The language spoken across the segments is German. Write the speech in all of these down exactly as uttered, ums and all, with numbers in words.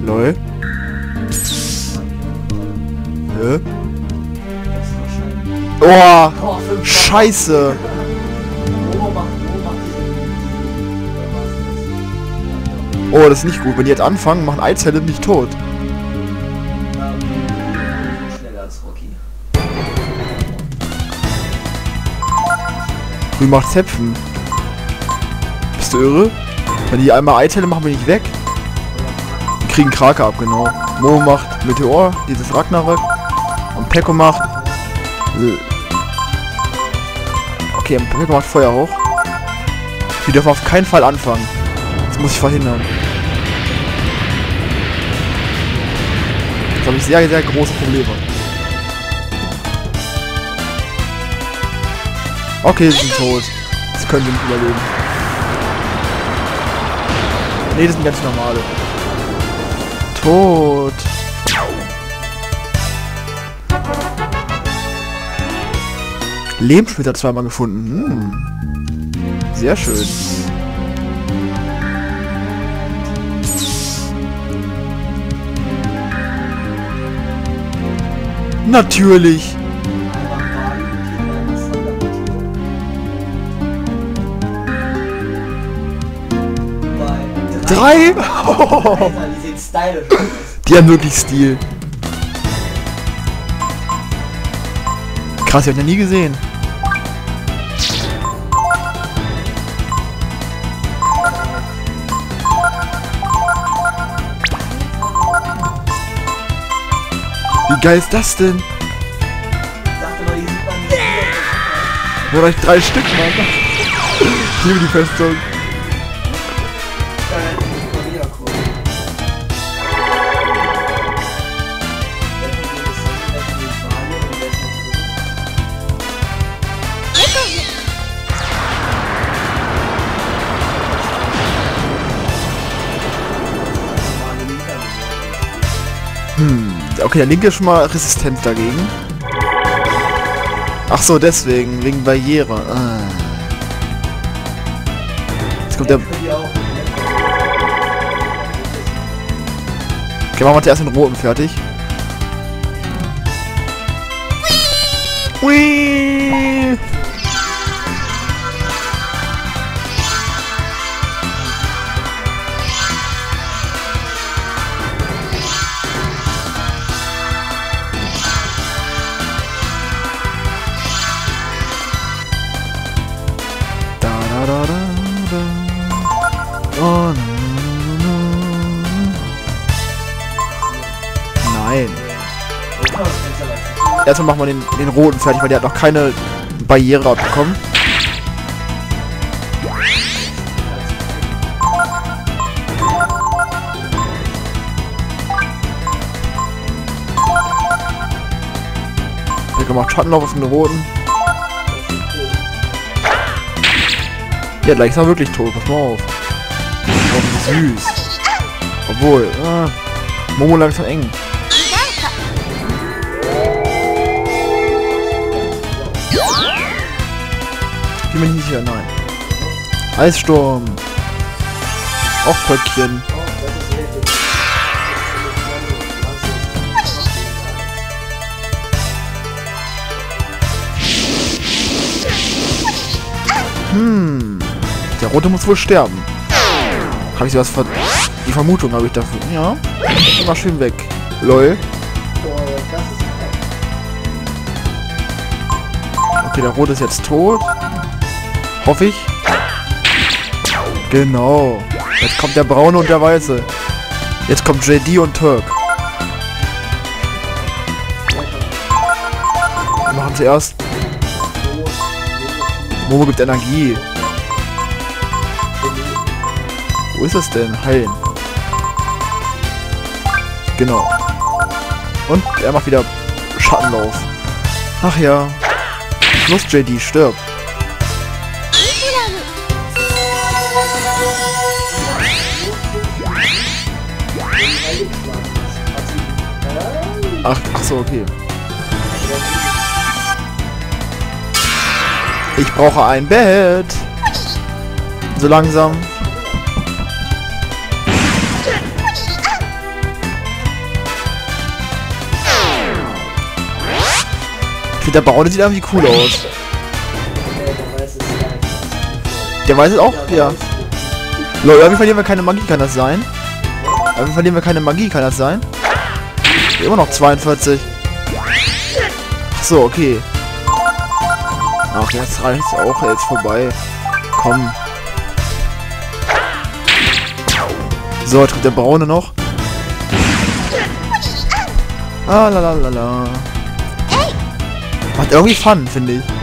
Lol. Hä? Oh, scheiße. Oh, das ist nicht gut. Wenn die jetzt anfangen, machen Eizelle mich tot. Schneller als Rocky. Grün macht Zäpfen. Bist du irre? Wenn die einmal Eizelle machen, bin ich weg. Die kriegen Krake ab, genau. Momo macht Meteor, dieses Ragnarök. Und Peko macht... Okay, Peko macht Feuer hoch. Die dürfen auf keinen Fall anfangen. Das muss ich verhindern. Da habe ich sehr, sehr große Probleme. Okay, sie sind tot. Das können wir nicht überleben. Ne, das sind ganz normale. Tot. Lebenssplitter zweimal gefunden. Hm. Sehr schön. Natürlich. Drei? Alter, die sehen stylisch aus. Die haben wirklich Stil. Krass, ich hab ja nie gesehen. Wie geil ist das denn? Ich dachte mal, die sieht man nicht. Nur euch drei Stück, Mann. Ich liebe die Festung. Hm, okay, der linke ist schon mal resistent dagegen. Ach so, deswegen, wegen Barriere. Ah. Jetzt kommt der... Okay, machen wir zuerst den roten fertig. Hui! Oh, nein. Erstmal machen wir den, den roten fertig, weil der hat noch keine Barriere abbekommen. Der gemacht Schattenlauf auf den roten. Ja, gleich ist er wirklich tot. Pass mal auf. Oh, süß. Obwohl, ah, Momo langsam eng. Ich bin mir nicht sicher, nein. Eissturm. Auch Pöckchen. Hm. Der Rote muss wohl sterben. Habe ich sowas ver... Die Vermutung habe ich dafür. Ja. Immer schön weg. Lol. Okay, der Rote ist jetzt tot. Hoffe ich. Genau. Jetzt kommt der Braune und der Weiße. Jetzt kommt J D und Turk. Wir machen zuerst... Momo gibt Energie. Wo ist es denn? Heilen. Genau. Und er macht wieder Schattenlauf. Ach ja. Los, J D, stirb. Ach, ach so, okay. Ich brauche ein Bett. So langsam. Der Baron sieht irgendwie cool aus. Der weiß es gar nicht. Der weiß es auch? Ja. Leute, irgendwie verlieren wir keine Magie, kann das sein? Irgendwie verlieren wir keine Magie, kann das sein? Immer noch zweiundvierzig. Achso, okay. Ach, jetzt reicht's auch jetzt vorbei. Komm. So, jetzt kommt der Braune noch. Ah, la la la la. Macht irgendwie Fun, finde ich.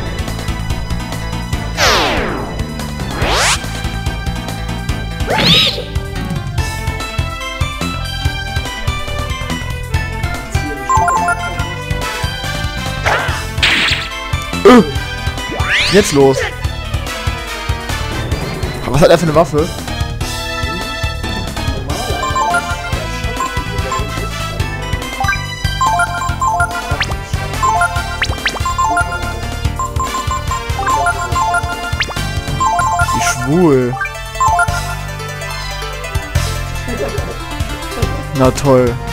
Äh. Jetzt los. Was hat er für eine Waffe? Wie schwul. Na toll.